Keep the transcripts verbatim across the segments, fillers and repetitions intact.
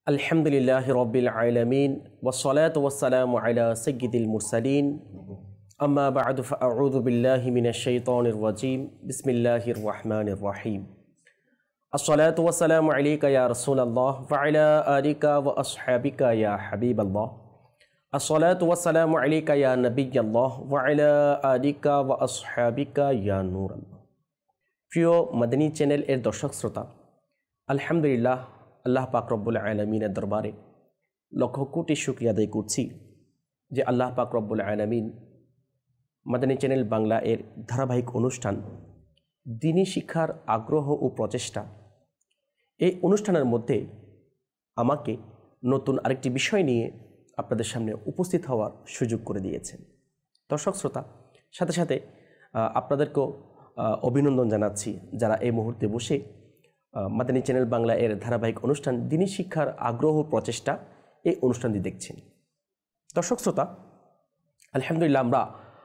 আলহামদুলিল্লাহি রাব্বিল আলামিন ওয়াসসালাতু ওয়াসসালামু আলা সাইয়্যিদিল মুরসালিন আম্মা বা'দু ফাআউযু বিল্লাহি মিনাশ শাইতানির রাজীম বিসমিল্লাহির রহমানির রহিম আসসালাতু ওয়াসসালামু আলাইকা ইয়া রাসূলাল্লাহ ওয়া আলা আলিকা ওয়া আসহাবিকা ইয়া হাবিবাল্লাহ আসসালাতু ওয়াসসালামু আলাইকা ইয়া নাবিয়্যাল্লাহ ওয়া আলা আলিকা ওয়া আসহাবিকা ইয়া নূরাল্লাহ। প্রিয় মাদানী চ্যানেল এর দর্শক শ্রোতা, আলহামদুলিল্লাহ আল্লাহ পাক রব্বুল আলামিনের দরবারে লক্ষ কোটি শুকরিয়া আদায় করছি যে আল্লাহ পাক রব্বুল আলামিন মাদানী চ্যানেল বাংলা এর ধারাবাহিক অনুষ্ঠান দ্বীনি শিক্ষার আগ্রহ ও প্রচেষ্টা, এই অনুষ্ঠানের মধ্যে আমাকে নতুন আরেকটি বিষয় নিয়ে আপনাদের সামনে উপস্থিত হওয়ার সুযোগ করে দিয়েছেন। দর্শক শ্রোতা, সাথে সাথে আপনাদেরকেও অভিনন্দন জানাচ্ছি যারা এই মুহূর্তে বসে মাদানী চ্যানেল বাংলা এর ধারাবাহিক অনুষ্ঠান দ্বীনি শিক্ষার আগ্রহ প্রচেষ্টা এই অনুষ্ঠানটি দেখছেন। দর্শক শ্রোতা, আলহামদুলিল্লাহ আমরা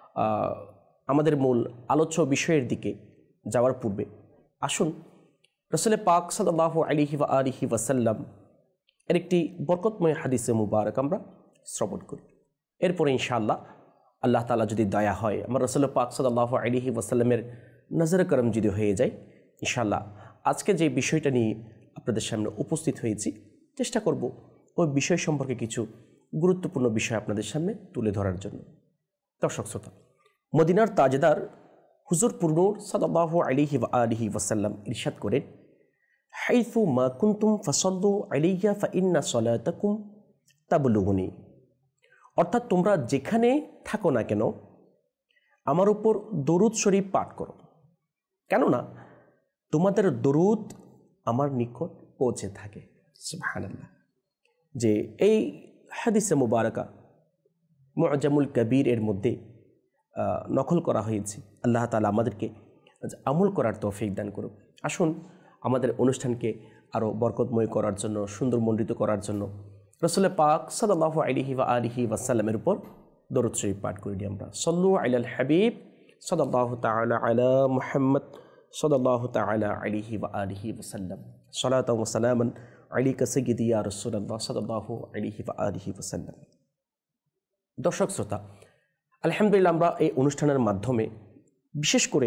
আমাদের মূল আলোচ্য বিষয়ের দিকে যাওয়ার পূর্বে আসুন রাসূল পাক সাল্লাল্লাহু আলাইহি ওয়া আলিহি ওয়াসাল্লাম এর একটি বরকতময় হাদিসে মুবারক আমরা শ্রবণ করি। এরপরে ইনশাআল্লাহ আল্লাহ তাআলা যদি দয়া হয়, আমরা রাসূল পাক সাল্লাল্লাহু আলাইহি ওয়াসাল্লামের নজরে করম যদি হয়ে যায়, ইনশাআল্লাহ আজকে যে বিষয়টা নিয়ে আপনাদের সামনে উপস্থিত হয়েছি চেষ্টা করব ওই বিষয় সম্পর্কে কিছু গুরুত্বপূর্ণ বিষয় আপনাদের সামনে তুলে ধরার জন্য। দর্শক শ্রোতা, মদিনার তাজদার হুজুর পুরনূর সাল্লাল্লাহু আলাইহি ওয়া আলিহি ওয়াসাল্লাম ইরশাদ করেন, হাইথু মা কুনতুম ফাসাল্লু আলাইয়া ফাইন্না সালাতাকুম তাবলুগুনি। অর্থাৎ তোমরা যেখানে থাকো না কেন আমার উপর দরুদ শরীফ পাঠ করো, কেননা তোমাদের দরুদ আমার নিকট পৌঁছে থাকে। সুবহানাল্লাহ। যে এই হাদিসে মুবারাকা মুআজামুল কবির এর মধ্যে নকল করা হয়েছে। আল্লাহ তাআলা আমাদেরকে আমল করার তৌফিক দান করুক। আসুন আমাদের অনুষ্ঠানকে আরও বরকতময় করার জন্য, সুন্দরমণ্ডিত করার জন্য রাসূল পাক সাল্লাল্লাহু আলাইহি ওয়া আলিহি ওয়াসাল্লামের উপর দরুদ শরীফ পাঠ করি আমরা। সাল্লু আলাল হাবিব সাল্লাল্লাহু তাআলা আলা মুহাম্মদ সাল্লাল্লাহু তাআলা আলাইহি ওয়া আলিহি ওয়াসাল্লাম। সালাতাও ওয়া সালামান আলাইকা সাইয়্যিদি ইয়া রাসূলুল্লাহ সাল্লাল্লাহু আলাইহি ওয়া আলিহি ওয়াসাল্লাম। দর্শক শ্রোতা, আলহামদুলিল্লাহ আমরা এই অনুষ্ঠানের মাধ্যমে বিশেষ করে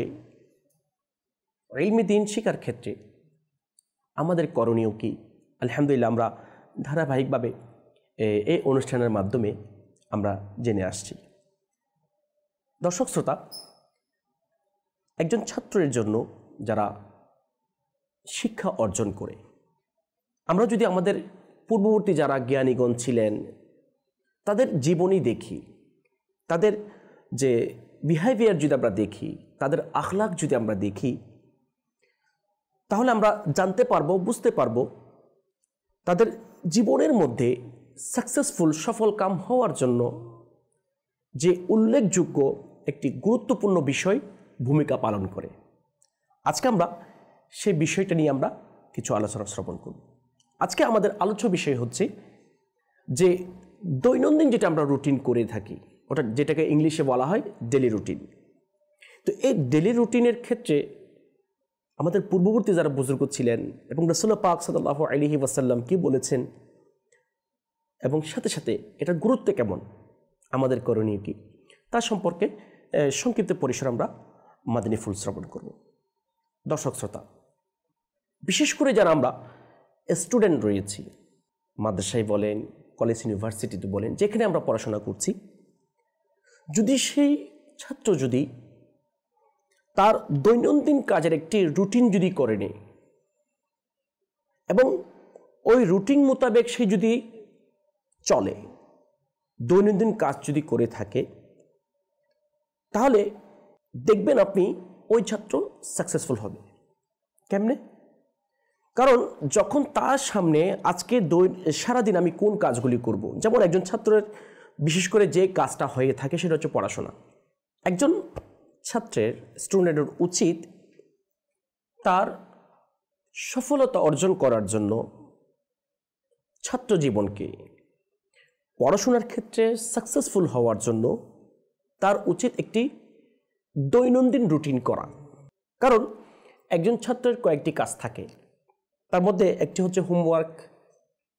ইলমে দ্বীন শিক্ষার ক্ষেত্রে আমাদের করণীয় কি, আলহামদুলিল্লাহ আমরা ধারাবাহিকভাবে এই অনুষ্ঠানের মাধ্যমে আমরা জেনে আসছি। দর্শক শ্রোতা, একজন ছাত্রের জন্য যারা শিক্ষা অর্জন করে, আমরা যদি আমাদের পূর্ববর্তী যারা জ্ঞানীগণ ছিলেন তাদের জীবনী দেখি, তাদের যে বিহেভিয়ার যদি আমরা দেখি, তাদের আখলাক যদি আমরা দেখি, তাহলে আমরা জানতে পারবো, বুঝতে পারবো তাদের জীবনের মধ্যে সাকসেসফুল সফল কাম হওয়ার জন্য যে উল্লেখযোগ্য একটি গুরুত্বপূর্ণ বিষয় ভূমিকা পালন করে। আজকে আমরা সেই বিষয়টা নিয়ে আমরা কিছু আলোচনা শ্রবণ করব। আজকে আমাদের আলোচ্য বিষয় হচ্ছে যে দৈনন্দিন যেটা আমরা রুটিন করে থাকি, ওটা যেটাকে ইংলিশে বলা হয় ডেলি রুটিন। তো এই ডেলি রুটিনের ক্ষেত্রে আমাদের পূর্ববর্তী যারা বুজুর্গ ছিলেন এবং রাসূল পাক সাল্লাল্লাহু আলাইহি ওয়াসাল্লাম কি বলেছেন এবং সাথে সাথে এটার গুরুত্ব কেমন, আমাদের করণীয় কি, তা সম্পর্কে সংক্ষিপ্ত পরিসর আমরা মাদানী ফুল শ্রবণ করব। দর্শক শ্রোতা, বিশেষ করে যারা আমরা স্টুডেন্ট রয়েছি, মাদ্রাসায় বলেন, কলেজ ইউনিভার্সিটিতে বলেন, যেখানে আমরা পড়াশোনা করছি, যদি সেই ছাত্র যদি তার দৈনন্দিন কাজের একটি রুটিন যদি করে নেয় এবং ওই রুটিন মোতাবেক সে যদি চলে, দৈনন্দিন কাজ যদি করে থাকে, তাহলে দেখবেন আপনি ওই ছাত্র সাকসেসফুল হবে। কেমনে? কারণ যখন তার সামনে আজকে সারাদিন আমি কোন কাজগুলি করব, যেমন একজন ছাত্রের বিশেষ করে যে কাজটা হয়ে থাকে সেটা হচ্ছে পড়াশোনা। একজন ছাত্রের স্টুডেন্টের উচিত তার সফলতা অর্জন করার জন্য ছাত্র জীবনকে পড়াশোনার ক্ষেত্রে সাকসেসফুল হওয়ার জন্য তার উচিত একটি দৈনন্দিন রুটিন করা। কারণ একজন ছাত্রের কয়েকটি কাজ থাকে, তার মধ্যে একটি হচ্ছে হোমওয়ার্ক,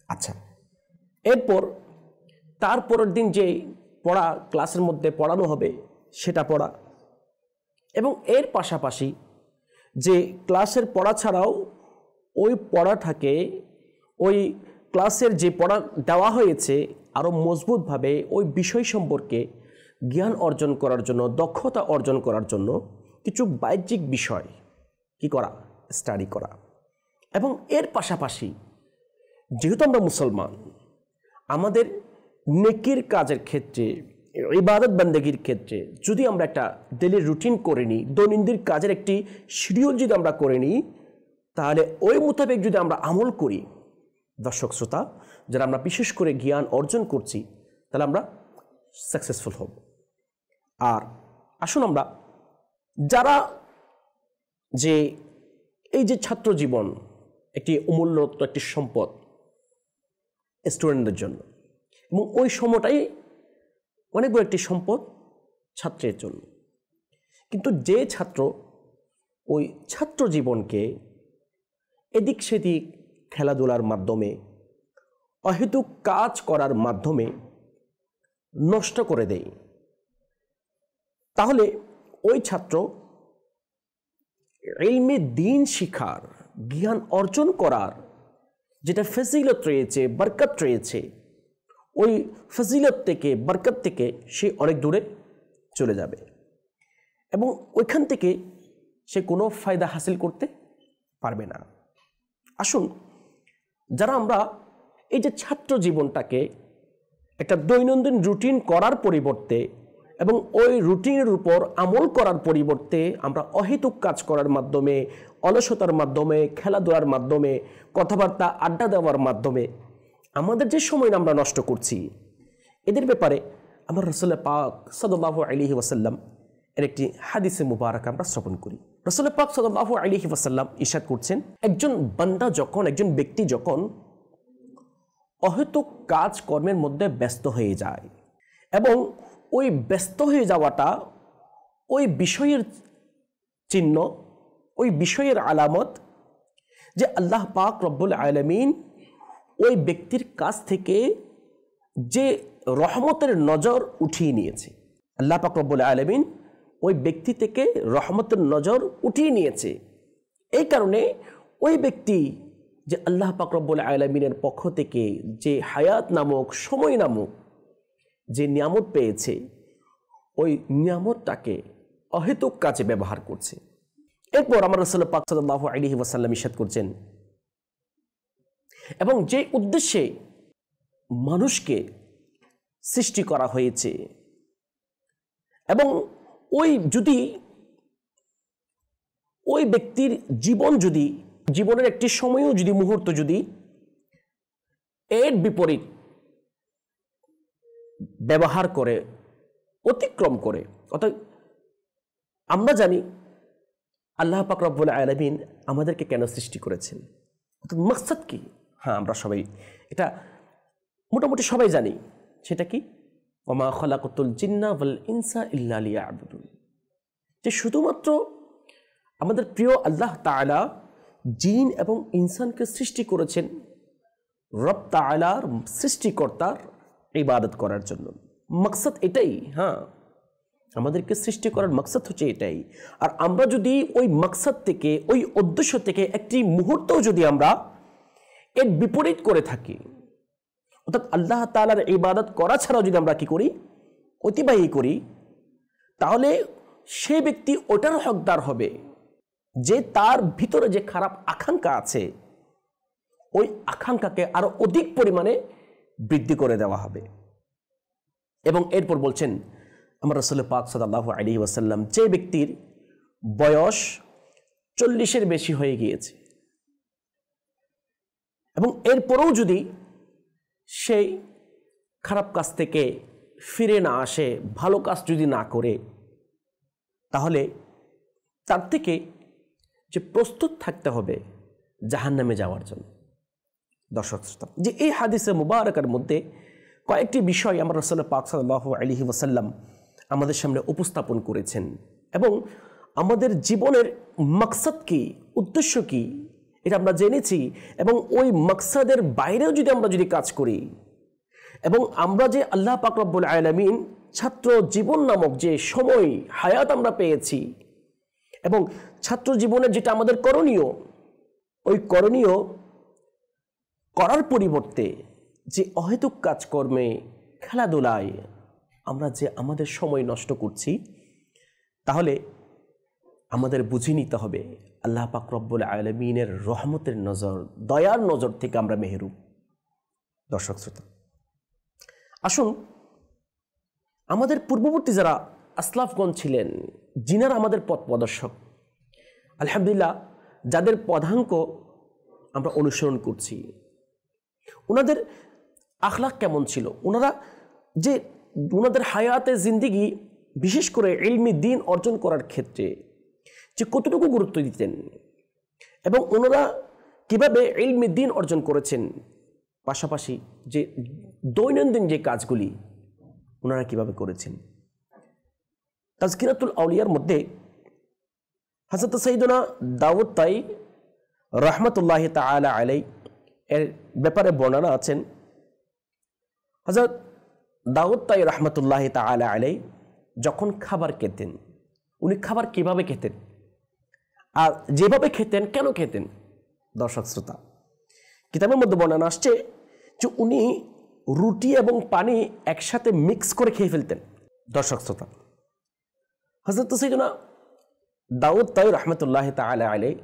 আচ্ছা, এরপর তারপরের দিন যে পড়া ক্লাসের মধ্যে পড়ানো হবে সেটা পড়া, এবং এর পাশাপাশি যে ক্লাসের পড়া ছাড়াও ওই পড়াটাকে ওই ক্লাসের যে পড়া দেওয়া হয়েছে আরও মজবুতভাবে ওই বিষয় সম্পর্কে জ্ঞান অর্জন করার জন্য, দক্ষতা অর্জন করার জন্য কিছু বাহ্যিক বিষয় কি করা, স্টাডি করা। এবং এর পাশাপাশি যেহেতু আমরা মুসলমান, আমাদের নেকির কাজের ক্ষেত্রে, ইবাদত বান্দেগীর ক্ষেত্রে যদি আমরা একটা ডেলি রুটিন করে নিই, দৈনন্দিন কাজের একটি শিডিউল যদি আমরা করে নিই, তাহলে ওই মোতাবেক যদি আমরা আমল করি, দর্শক শ্রোতা, যারা আমরা বিশেষ করে জ্ঞান অর্জন করছি, তাহলে আমরা সাকসেসফুল হব। আর আসুন আমরা যারা যে এই যে ছাত্র জীবন একটি অমূল্যরত্ন, একটি সম্পদ স্টুডেন্টদের জন্য, এবং ওই সময়টাই অনেক বড় একটি সম্পদ ছাত্রের জন্য। কিন্তু যে ছাত্র ওই ছাত্র জীবনকে এদিক সেদিক খেলাধুলার মাধ্যমে, অহেতুক কাজ করার মাধ্যমে নষ্ট করে দেয়, তাহলে ওই ছাত্র ইলমে দ্বীন শিখার, জ্ঞান অর্জন করার যেটা ফজিলত রয়েছে, বরকত রয়েছে, ওই ফজিলত থেকে, বরকত থেকে সে অনেক দূরে চলে যাবে এবং ওইখান থেকে সে কোনো ফায়দা হাসিল করতে পারবে না। আসুন, যারা আমরা এই যে ছাত্র জীবনটাকে একটা দৈনন্দিন রুটিন করার পরিবর্তে এবং ওই রুটিনের উপর আমল করার পরিবর্তে আমরা অহেতুক কাজ করার মাধ্যমে, অলসতার মাধ্যমে, খেলাধুলার মাধ্যমে, কথাবার্তা আড্ডা দেওয়ার মাধ্যমে আমাদের যে সময় আমরা নষ্ট করছি, এদের ব্যাপারে আমার রাসূল পাক সাল্লাল্লাহু আলাইহি ওয়াসাল্লাম এর একটি হাদিসে মুবারক আমরা শ্রবণ করি। রাসূল পাক সাল্লাল্লাহু আলাইহি ওয়াসাল্লাম ইরশাদ করছেন, একজন বান্দা যখন, একজন ব্যক্তি যখন অহেতুক কাজ কর্মের মধ্যে ব্যস্ত হয়ে যায় এবং ওই ব্যস্ত হয়ে যাওয়াটা ওই বিষয়ের চিহ্ন, ওই বিষয়ের আলামত যে আল্লাহ পাক রব্বুল আলামিন ওই ব্যক্তির কাছ থেকে যে রহমতের নজর উঠিয়ে নিয়েছে। আল্লাহ পাক রব্বুল আলামিন ওই ব্যক্তি থেকে রহমতের নজর উঠিয়ে নিয়েছে। এই কারণে ওই ব্যক্তি যে আল্লাহ পাক রব্বুল আলামিনের পক্ষ থেকে যে হায়াত নামক, সময় নামক যে নিয়ামত পেয়েছে, ওই নিয়ামতটাকে অহেতুক কাজে ব্যবহার করছে। এরপর আমার রাসূল পাক সাল্লাল্লাহু আলাইহি ওয়াসাল্লাম ইরশাদ করছেন, এবং যে উদ্দেশ্যে মানুষকে সৃষ্টি করা হয়েছে, এবং ওই যদি ওই ব্যক্তির জীবন যদি, জীবনের একটি সময়ও যদি, মুহূর্ত যদি এর বিপরীত ব্যবহার করে, অতিক্রম করে, অর্থাৎ আমরা জানি আল্লাহ পাক রব্বুল আলামিন আমাদেরকে কেন সৃষ্টি করেছেন, অর্থাৎ মাকসাদ কি? হ্যাঁ, আমরা সবাই এটা মোটামুটি সবাই জানি। সেটা কি? ওমা খালাকাতুল জিন্না ওয়াল ইনসা ইল্লা লিয়াবুদুন, যে শুধুমাত্র আমাদের প্রিয় আল্লাহ তাআলা জিন এবং ইনসানকে সৃষ্টি করেছেন রব তাআলার, সৃষ্টিকর্তার ইবাদত করার জন্য। মাকসাদ এটাই। হ্যাঁ, আমাদেরকে সৃষ্টি করার মাকসাদ হচ্ছে এটাই। আর আমরা যদি ওই মাকসাদ থেকে, ওই উদ্দেশ্য থেকে একটি মুহূর্তও যদি আমরা এর বিপরীত করে থাকি, অর্থাৎ আল্লাহ তাআলার ইবাদত করা ছাড়াও যদি আমরা কি করি, অতিবাহী করি, তাহলে সে ব্যক্তি ওটার হকদার হবে যে তার ভিতরে যে খারাপ আকাঙ্ক্ষা আছে, ওই আকাঙ্ক্ষাকে আরো অধিক পরিমাণে বৃদ্ধি করে দেওয়া হবে। এবং এরপর বলছেন আমার রাসূল পাক সাল্লাল্লাহু আলাইহি ওয়াসাল্লাম, যে ব্যক্তির বয়স চল্লিশের বেশি হয়ে গিয়েছে এবং এরপরেও যদি সেই খারাপ কাজ থেকে ফিরে না আসে, ভালো কাজ যদি না করে, তাহলে তার থেকে যে প্রস্তুত থাকতে হবে জাহান্নামে যাওয়ার জন্য। দর্শক শ্রোতা, যে এই হাদিসে মুবারকের মধ্যে কয়েকটি বিষয় আমার রাসূল পাক সাল্লাল্লাহু আলাইহি ওয়াসাল্লাম আমাদের সামনে উপস্থাপন করেছেন এবং আমাদের জীবনের মাকসাদ কি, উদ্দেশ্য কি, এটা আমরা জেনেছি, এবং ওই মাকসাদের বাইরেও যদি আমরা যদি কাজ করি, এবং আমরা যে আল্লাহ পাক রব্বুল আলামিন ছাত্র জীবন নামক যে সময় হায়াত আমরা পেয়েছি, এবং ছাত্র জীবনের যেটা আমাদের করণীয়, ওই করণীয় করার পরিবর্তে যে অহেতুক কাজকর্মে, খেলাধুলায় আমরা যে আমাদের সময় নষ্ট করছি, তাহলে আমাদের বুঝে নিতে হবে আল্লাহ পাক রব্বুল আলামিনের রহমতের নজর, দয়ার নজর থেকে আমরা মেহরুম। দর্শক শ্রোতা, আসুন আমাদের পূর্ববর্তী যারা আসলাফগণ ছিলেন, যিনারা আমাদের পথ প্রদর্শক, আলহামদুলিল্লাহ, যাদের পদাঙ্ক আমরা অনুসরণ করছি, ওনাদের আখলাক কেমন ছিল, ওনারা যে ওনাদের হায়াতে জিন্দিগি বিশেষ করে ইলমি দ্বীন অর্জন করার ক্ষেত্রে যে কতটুকু গুরুত্ব দিতেন, এবং ওনারা কিভাবে ইলমি দ্বীন অর্জন করেছেন, পাশাপাশি যে দৈনন্দিন যে কাজগুলি ওনারা কিভাবে করেছেন। তাজকিরাতুল আউলিয়ার মধ্যে হযরত সাইয়্যিদুনা দাউদ তাই রাহমাতুল্লাহি তাআলা আলাইহি এর ব্যাপারে বর্ণনা আছেন। হযরত দাউদ তাই রাহমাতুল্লাহি তাআলা আলাইহি যখন খাবার খেতেন, উনি খাবার কিভাবে খেতেন আর যেভাবে খেতেন কেন খেতেন? দর্শক শ্রোতা, কিতাবের মধ্যে বর্ণনা আসছে যে উনি রুটি এবং পানি একসাথে মিক্স করে খেয়ে ফেলতেন। দর্শক শ্রোতা, হযরত সাইয়্যিদুনা দাউদ তাই রাহমাতুল্লাহি তাআলা আলাইহি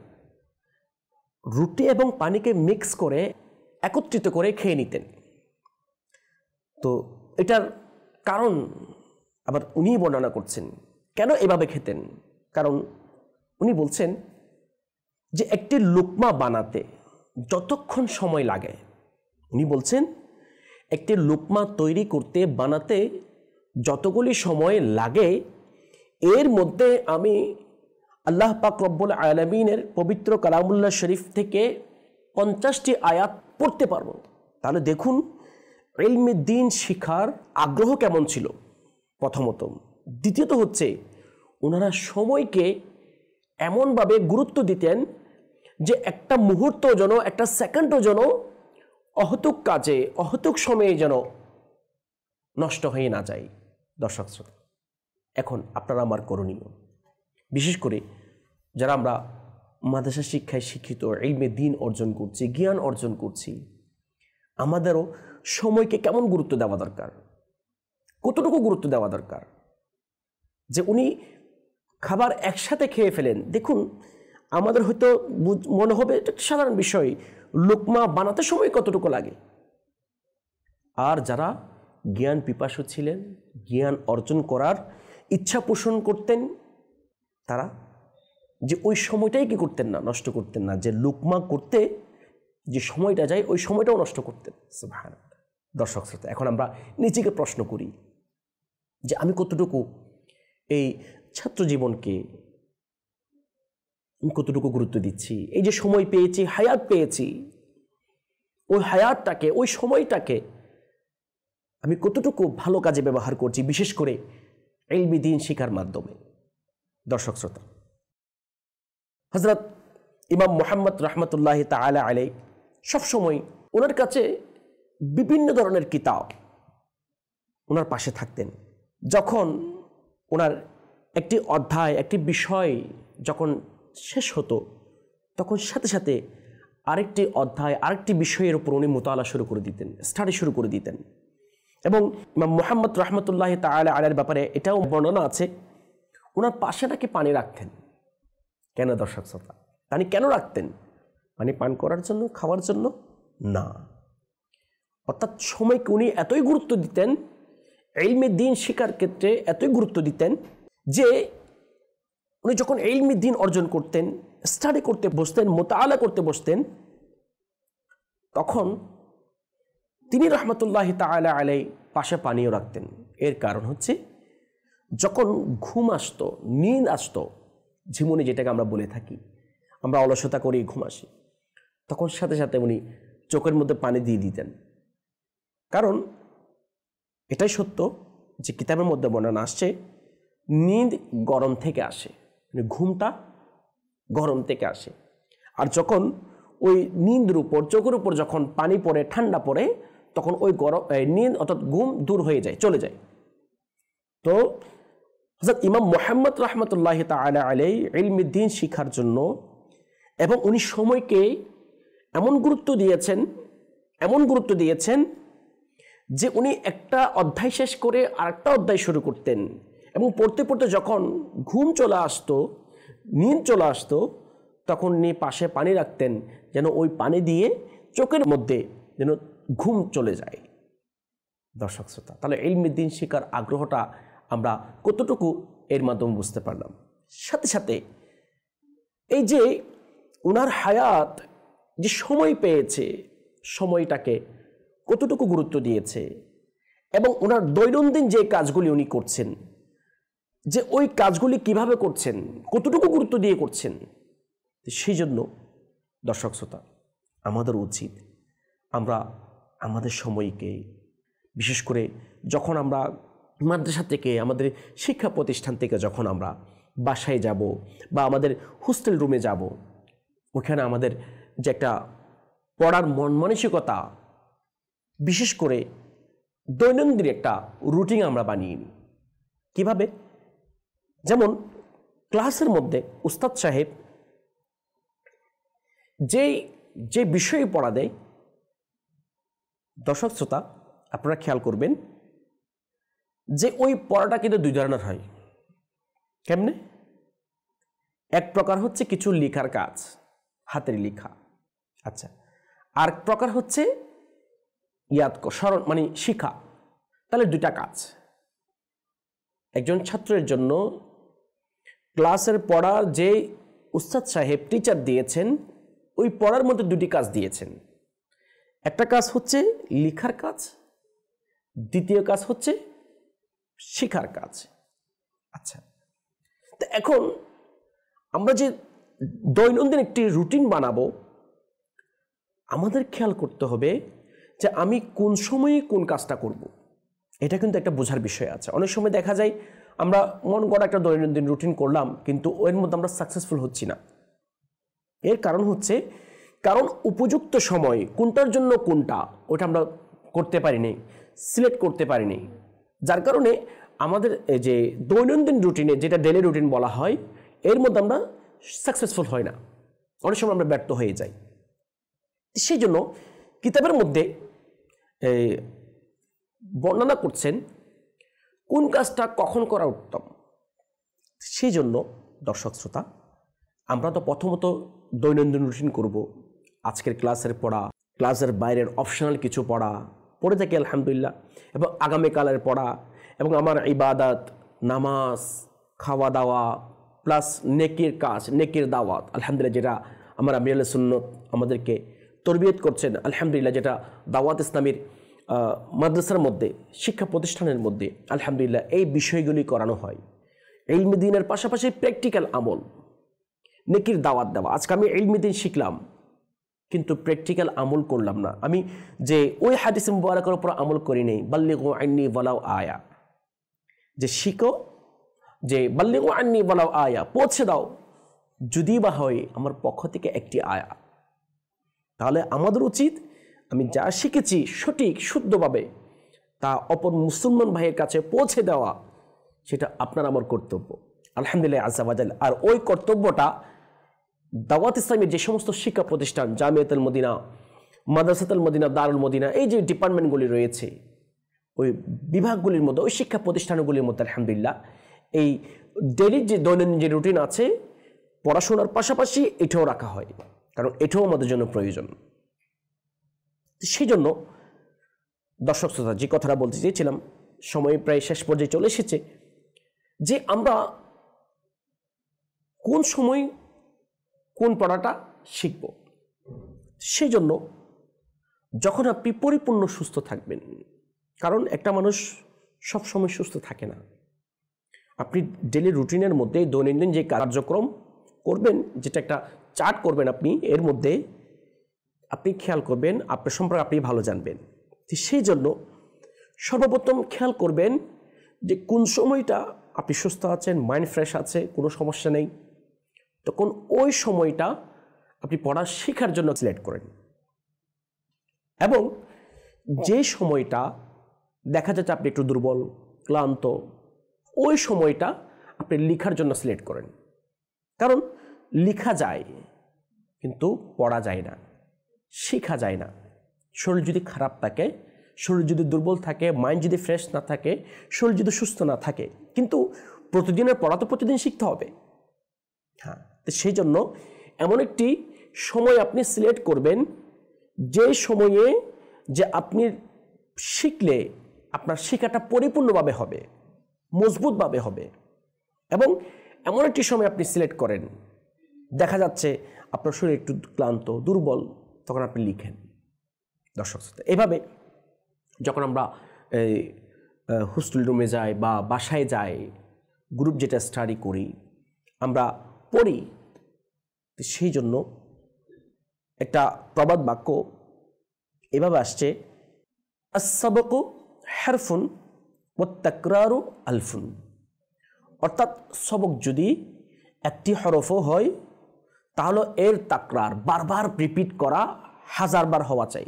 রুটি এবং পানিকে মিক্স করে একত্রিত করে খেয়ে নিতেন। তো এটার কারণ আবার উনি বর্ণনা করছেন কেন এভাবে খেতেন। কারণ উনি বলছেন যে একটি লুকমা বানাতে যতক্ষণ সময় লাগে, উনি বলছেন একটি লুকমা তৈরি করতে বানাতে যতগুলি সময় লাগে, এর মধ্যে আমি আল্লাহ পাক রব্বুল আলামিনের পবিত্র কালামুল্লাহ শরীফ থেকে পঞ্চাশটি আয়াত পড়তে পারবো। তাহলে দেখুন ইলমে দ্বীন শিখার আগ্রহ কেমন ছিল প্রথমত। দ্বিতীয়ত হচ্ছে ওনারা সময়কে এমনভাবে গুরুত্ব দিতেন যে একটা মুহূর্ত যেন, একটা সেকেন্ডও যেন অহেতুক কাজে, অহেতুক সময়ে যেন নষ্ট হয়ে না যায়। দর্শক শ্রোতা, এখন আপনারা আমার করণীয়, বিশেষ করে যারা আমরা মাদ্রাসা শিক্ষায় শিক্ষিত, ইলমে দ্বীন অর্জন করছি, জ্ঞান অর্জন করছি, আমাদেরও সময়কে কেমন গুরুত্ব দেওয়া দরকার, কতটুকু গুরুত্ব দেওয়া দরকার। যে উনি খাবার একসাথে খেয়ে ফেলেন, দেখুন আমাদের হয়তো মনে হবে এটা সাধারণ বিষয়, লুকমা বানাতে সময় কতটুকু লাগে। আর যারা জ্ঞান পিপাসু ছিলেন, জ্ঞান অর্জন করার ইচ্ছা পোষণ করতেন, তারা যে ওই সময়টাই কি করতেন না, নষ্ট করতেন না, যে লুকমা করতে যে সময়টা যায় ওই সময়টাও নষ্ট করতেন। সুবহানাল্লাহ। দর্শক শ্রোতা, এখন আমরা নিজেকে প্রশ্ন করি যে আমি কতটুকু এই ছাত্র জীবনকে আমি কতটুকু গুরুত্ব দিচ্ছি। এই যে সময় পেয়েছি, হায়াত পেয়েছি, ওই হায়াতটাকে, ওই সময়টাকে আমি কতটুকু ভালো কাজে ব্যবহার করছি, বিশেষ করে ইলমি দ্বীন শিখার মাধ্যমে। দর্শক শ্রোতা, হযরত ইমাম মুহাম্মদ রাহমাতুল্লাহি তাআলা আলাইহি সবসময় ওনার কাছে বিভিন্ন ধরনের কিতাব ওনার পাশে থাকতেন। যখন ওনার একটি অধ্যায়, একটি বিষয় যখন শেষ হতো, তখন সাথে সাথে আরেকটি অধ্যায়, আরেকটি বিষয়ের উপর উনি মুতালা শুরু করে দিতেন, স্টাডি শুরু করে দিতেন। এবং ইমাম মুহাম্মদ রাহমাতুল্লাহি তাআলা আলাইহির ব্যাপারে এটাও বর্ণনা আছে, ওনার পাশে নাকি পানি রাখতেন। কেন দর্শক শ্রোতা? পানি কেন রাখতেন? পানি পান করার জন্য, খাওয়ার জন্য না। অর্থাৎ সময়কে উনি এতই গুরুত্ব দিতেন, ইলমে দ্বীন শিক্ষার ক্ষেত্রে এতই গুরুত্ব দিতেন যে উনি যখন ইলমে দ্বীন অর্জন করতেন, স্টাডি করতে বসতেন, মুতাআলা করতে বসতেন, তখন তিনি রাহমাতুল্লাহি তাআলা আলাইহি পাশে পানিও রাখতেন। এর কারণ হচ্ছে যখন ঘুম আসতো, নিদ আসতো, ঝিমুনি যেটাকে আমরা বলে থাকি, আমরা অলসতা করি, ঘুম আসি, তখন সাথে সাথে উনি চোখের মধ্যে পানি দিয়ে দিতেন। কারণ এটাই সত্য যে কিতাবের মধ্যে বর্ণনা আসছে নিদ গরম থেকে আসে, মানে ঘুমটা গরম থেকে আসে। আর যখন ওই নিন্দের উপর চোখের উপর যখন পানি পড়ে ঠান্ডা পড়ে তখন ওই গরম নিন্দ অর্থাৎ ঘুম দূর হয়ে যায় চলে যায়। তো হযরত ইমাম মুহাম্মদ রাহমাতুল্লাহ তাআলা আলাইহি ইলমে দ্বীন শিখার জন্য এবং উনি সময়কে এমন গুরুত্ব দিয়েছেন এমন গুরুত্ব দিয়েছেন যে উনি একটা অধ্যায় শেষ করে আরেকটা অধ্যায় শুরু করতেন এবং পড়তে পড়তে যখন ঘুম চলে আসতো নিন্দ চলে আসতো তখন উনি পাশে পানি রাখতেন যেন ওই পানি দিয়ে চোখের মধ্যে যেন ঘুম চলে যায়। দর্শক শ্রোতা, তাহলে ইলমে দ্বীন শিখার আগ্রহটা আমরা কতটুকু এর মাধ্যমে বুঝতে পারলাম। সাথে সাথে এই যে ওনার হায়াত যে সময় পেয়েছে সময়টাকে কতটুকু গুরুত্ব দিয়েছে এবং ওনার দৈনন্দিন যে কাজগুলি উনি করছেন যে ওই কাজগুলি কিভাবে করছেন কতটুকু গুরুত্ব দিয়ে করছেন, সেই জন্য দর্শক শ্রোতা আমাদের উচিত আমরা আমাদের সময়কে বিশেষ করে যখন আমরা মাদ্রাসা থেকে আমাদের শিক্ষা প্রতিষ্ঠান থেকে যখন আমরা বাসায় যাব বা আমাদের হোস্টেল রুমে যাব ওখানে আমাদের যে একটা পড়ার মন মানসিকতা বিশেষ করে দৈনন্দিন একটা রুটিন আমরা বানিয়ে নিই। কীভাবে? যেমন ক্লাসের মধ্যে উস্তাদ সাহেব যেই যে বিষয়ে পড়া দেয় দর্শক শ্রোতা আপনারা খেয়াল করবেন যে ওই পড়াটা কিন্তু দুই ধরনের হয়। কেমনে? এক প্রকার হচ্ছে কিছু লেখার কাজ, হাতের লেখা, আচ্ছা, আর প্রকার হচ্ছে ইয়াদ স্মরণ মানে শিখা। তাহলে দুইটা কাজ। একজন ছাত্রের জন্য ক্লাসের পড়া যে উস্তাদ সাহেব টিচার দিয়েছেন ওই পড়ার মধ্যে দুটি কাজ দিয়েছেন। একটা কাজ হচ্ছে লেখার কাজ, দ্বিতীয় কাজ হচ্ছে শিখার কাজ। আচ্ছা, তো এখন আমরা যে দৈনন্দিন একটি রুটিন বানাবো আমাদের খেয়াল করতে হবে যে আমি কোন সময়ে কোন কাজটা করব। এটা কিন্তু একটা বোঝার বিষয় আছে। অনেক সময় দেখা যায় আমরা মন গড়া একটা দৈনন্দিন রুটিন করলাম কিন্তু এর মধ্যে আমরা সাকসেসফুল হচ্ছি না। এর কারণ হচ্ছে কারণ উপযুক্ত সময় কোনটার জন্য কোনটা ওটা আমরা করতে পারিনি, সিলেক্ট করতে পারিনি, যার কারণে আমাদের যে দৈনন্দিন রুটিনে যেটা ডেলি রুটিন বলা হয় এর মধ্যে আমরা সাকসেসফুল হই না, অনেক সময় আমরা ব্যর্থ হয়ে যাই। সেই জন্য কিতাবের মধ্যে বর্ণনা করছেন কোন কাজটা কখন করা উত্তম। সেই জন্য দর্শক শ্রোতা আমরা তো প্রথমত দৈনন্দিন রুটিন করব, আজকের ক্লাসের পড়া, ক্লাসের বাইরের অপশনাল কিছু পড়া পড়ে থাকি আলহামদুলিল্লাহ, এবং আগামীকালের পড়া এবং আমার ইবাদত, নামাজ, খাওয়া দাওয়া প্লাস নেকির কাজ, নেকির দাওয়াত আলহামদুলিল্লাহ, যেটা আমার আমির আহলে সুন্নাত আমাদেরকে তরবিয়ত করছেন আলহামদুলিল্লাহ, যেটা দাওয়াত ইসলামীর মাদ্রাসার মধ্যে শিক্ষা প্রতিষ্ঠানের মধ্যে আলহামদুলিল্লাহ এই বিষয়গুলি করানো হয়। ইলমে দ্বীনের পাশাপাশি প্র্যাকটিক্যাল আমল, নেকির দাওয়াত দেওয়া। আজকে আমি ইলমে দ্বীন শিখলাম কিন্তু প্র্যাকটিক্যাল আমল করলাম না, আমি যে ওই হাদিস মুবারাকার উপর আমল করি নেই, বাল্লিগু আন্নি ওয়ালাউ আয়া, যে শিখো, যে বাল্লিগু আন্নি ওয়ালাউ আয়া, পৌঁছে দাও যদি বা হয় আমার পক্ষ থেকে একটি আয়া। তাহলে আমাদের উচিত আমি যা শিখেছি সঠিক শুদ্ধভাবে তা অপর মুসলমান ভাইয়ের কাছে পৌঁছে দেওয়া, সেটা আপনার আমার কর্তব্য আলহামদুলিল্লাহ আযজা ওয়া জাল্লা। আর ওই কর্তব্যটা দাওয়াত ইসলামের যে সমস্ত শিক্ষা প্রতিষ্ঠান, জামিয়াতুল মদিনা, মাদ্রাসাতুল মদিনা, দারুল মদিনা, এই যে ডিপার্টমেন্টগুলি রয়েছে ওই বিভাগগুলির মধ্যে, ওই শিক্ষা প্রতিষ্ঠানগুলির মধ্যে আলহামদুলিল্লাহ এই ডেইলি যে দৈনন্দিন যে রুটিন আছে পড়াশোনার পাশাপাশি এটাও রাখা হয়, কারণ এটাও আমাদের জন্য প্রয়োজন। সেই জন্য দর্শক শ্রোতা যে কথাটা বলতে চেয়েছিলাম, সময় প্রায় শেষ পর্যায়ে চলে এসেছে, যে আমরা কোন সময় কোন পড়াটা শিখব। সেই জন্য যখন আপনি পরিপূর্ণ সুস্থ থাকবেন, কারণ একটা মানুষ সব সময় সুস্থ থাকে না, আপনি ডেলি রুটিনের মধ্যে দৈনন্দিন যে কার্যক্রম করবেন, যেটা একটা চার্ট করবেন আপনি, এর মধ্যে আপনি খেয়াল করবেন আপনার সম্পর্কে আপনি ভালো জানবেন। সেই জন্য সর্বপ্রথম খেয়াল করবেন যে কোন সময়টা আপনি সুস্থ আছেন, মাইন্ড ফ্রেশ আছে, কোনো সমস্যা নেই, তখন ওই সময়টা আপনি পড়া শেখার জন্য সিলেক্ট করেন। এবং যে সময়টা দেখা যাচ্ছে আপনি একটু দুর্বল, ক্লান্ত, ওই সময়টা আপনি লেখার জন্য সিলেক্ট করেন। কারণ লেখা যায় কিন্তু পড়া যায় না, শেখা যায় না। শরীর যদি খারাপ থাকে, শরীর যদি দুর্বল থাকে, মাইন্ড যদি ফ্রেশ না থাকে, শরীর যদি সুস্থ না থাকে, কিন্তু প্রতিদিনের পড়া তো প্রতিদিন শিখতে হবে। হ্যাঁ, তো সেই জন্য এমন একটি সময় আপনি সিলেক্ট করবেন যে সময়ে যে আপনি শিখলে আপনার শেখাটা পরিপূর্ণভাবে হবে, মজবুতভাবে হবে। এবং এমন একটি সময় আপনি সিলেক্ট করেন, দেখা যাচ্ছে আপনার শরীর একটু ক্লান্ত, দুর্বল, তখন আপনি লিখেন। দর্শক শ্রোতা, এভাবে যখন আমরা এই হোস্টেল রুমে যাই বা বাসায় যাই, গ্রুপ যেটা স্টাডি করি, আমরা পড়ি, সেই জন্য একটা প্রবাদ বাক্য এভাবে আসছে, আস-সাবকু হারফুন ওয়াত তাকরারু আলফুন। অর্থাৎ সবক যদি একটি হরফও হয় তাহলে এর তাকরার বারবার রিপিট করা হাজারবার হওয়া চাই।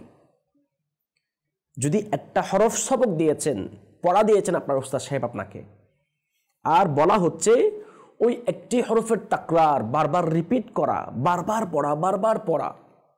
যদি একটা হরফ সবক দিয়েছেন, পড়া দিয়েছেন আপনার উস্তাদ সাহেব আপনাকে, আর বলা হচ্ছে ওই একটি হরফের তাকরার বারবার রিপিট করা, বারবার পড়া, বারবার পড়া,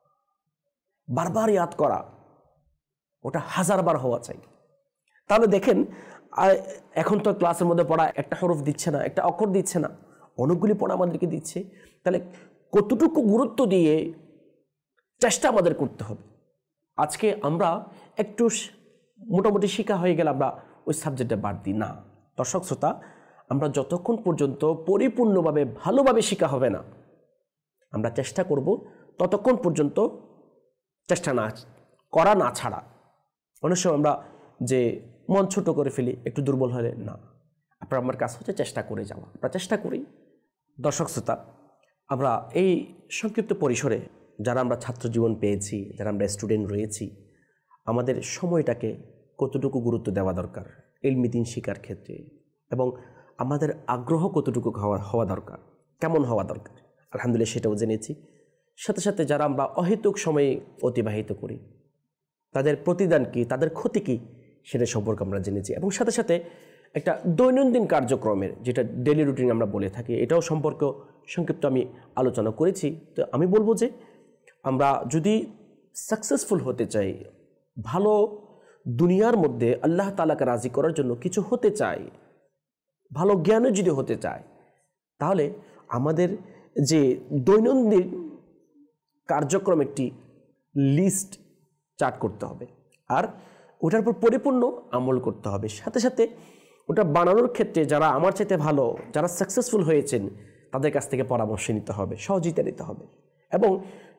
বারবার ইয়াদ করা, ওটা হাজারবার হওয়া চাই। তাহলে দেখেন, এখন তো ক্লাসের মধ্যে পড়া একটা হরফ দিচ্ছে না, একটা অক্ষর দিচ্ছে না, অনেকগুলি পড়া আমাদেরকে দিচ্ছে। তাহলে কতটুকু গুরুত্ব দিয়ে চেষ্টা আমাদের করতে হবে। আজকে আমরা একটু মোটামুটি শিখা হয়ে গেলে আমরা ওই সাবজেক্টে বাদ দিই না। দর্শক শ্রোতা, আমরা যতক্ষণ পর্যন্ত পরিপূর্ণভাবে ভালোভাবে শিখা হবে না, আমরা চেষ্টা করব ততক্ষণ পর্যন্ত চেষ্টা না করা না ছাড়া। অনেক সময় আমরা যে মন ছোট করে ফেলি, একটু দুর্বল হলে, না, আপনার আমার কাজ হচ্ছে চেষ্টা করে যাওয়া, আমরা চেষ্টা করি। দর্শক শ্রোতা, আমরা এই সংক্ষিপ্ত পরিসরে যারা আমরা ছাত্র জীবন পেয়েছি, যারা আমরা স্টুডেন্ট রয়েছি, আমাদের সময়টাকে কতটুকু গুরুত্ব দেওয়া দরকার ইলমি দ্বীন শিক্ষার ক্ষেত্রে, এবং আমাদের আগ্রহ কতটুকু হওয়া হওয়া দরকার, কেমন হওয়া দরকার, আলহামদুলিল্লাহ সেটাও জেনেছি। সাথে সাথে যারা আমরা অহেতুক সময়ে অতিবাহিত করি, তাদের প্রতিদান কী, তাদের ক্ষতি কী, সেটা সম্পর্কে আমরা জেনেছি। এবং সাথে সাথে একটা দৈনন্দিন কার্যক্রমের যেটা ডেলি রুটিন আমরা বলে থাকি, এটাও সম্পর্ক সংক্ষিপ্ত আমি আলোচনা করেছি। তো আমি বলবো যে আমরা যদি সাকসেসফুল হতে চাই, ভালো দুনিয়ার মধ্যে আল্লাহ তাআলাকে রাজি করার জন্য কিছু হতে চাই, ভালো জ্ঞানও যদি হতে চায়, তাহলে আমাদের যে দৈনন্দিন কার্যক্রম একটি লিস্ট চার্ট করতে হবে, আর ওটার উপর পরিপূর্ণ আমল করতে হবে। সাথে সাথে ওটা বানানোর ক্ষেত্রে যারা আমার চাইতে ভালো, যারা সাকসেসফুল হয়েছেন, তাদের কাছ থেকে পরামর্শ নিতে হবে, সহযোগিতা নিতে হবে। এবং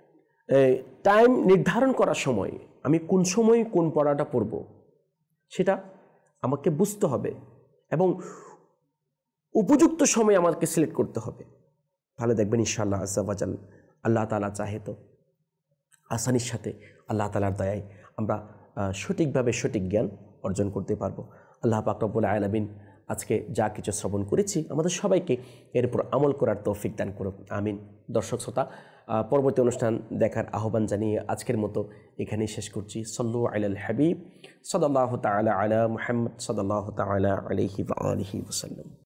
টাইম নির্ধারণ করার সময় আমি কোন সময় কোন পড়াটা পড়ব সেটা আমাকে বুঝতে হবে, এবং উপযুক্ত সময় আমাকে সিলেক্ট করতে হবে। তাহলে দেখবেন ইনশাআল্লাহ আজ্জা ওয়া জাল, আল্লাহ তাআলা চাহে তো আসানির সাথে আল্লাহ তাআলার দয়ায় আমরা সঠিকভাবে সঠিক জ্ঞান অর্জন করতে পারবো। আল্লাহ পাক রব্বুল আলামিন আজকে যা কিছু শ্রবণ করেছি আমাদের সবাইকে এর উপর আমল করার তৌফিক দান করুন, আমিন। দর্শক শ্রোতা, পরবর্তী অনুষ্ঠান দেখার আহ্বান জানিয়ে আজকের মতো এখানেই শেষ করছি। সাল্লু আলাল হাবিব সাল্লাল্লাহু তাআলা আলা মুহাম্মদ সাল্লাল্লাহু তাআলা আলাইহি ওয়া আলিহি ওয়াসাল্লাম।